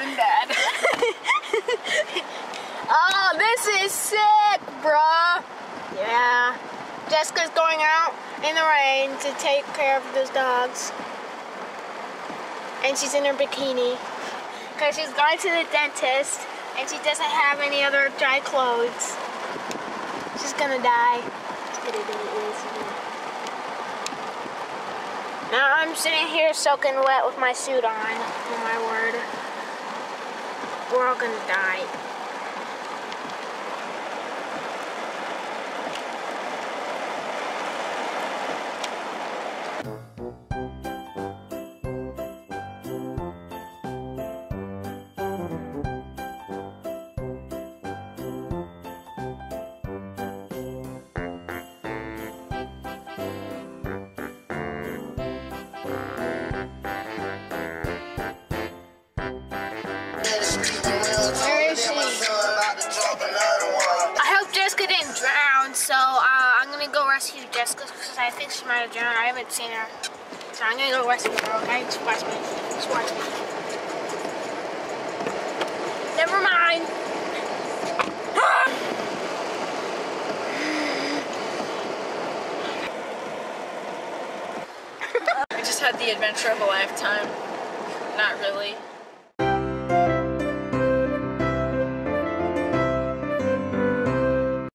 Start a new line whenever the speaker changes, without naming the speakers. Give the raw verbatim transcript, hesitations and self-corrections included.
than Dad.
Oh, this is sick, bruh. Yeah. Jessica's going out in the rain to take care of those dogs. And she's in her bikini. Because she's going to the dentist and she doesn't have any other dry clothes. She's gonna die. Now I'm sitting here soaking wet with my suit on. Oh my word. We're all gonna die. Where is she? I hope Jessica didn't drown, so uh, I'm gonna go rescue Jessica because I think she might have drowned. I haven't seen her, so I'm gonna go rescue her. Okay, just watch me. Just watch me. Never mind.
We just had the adventure of a lifetime. Not really.